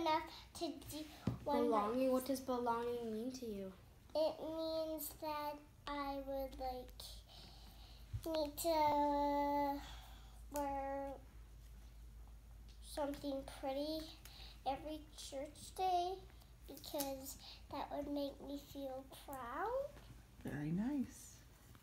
enough to do one. Belonging. What does belonging mean to you? It means that I would need to wear something pretty every church day because that would make me feel proud. Very nice.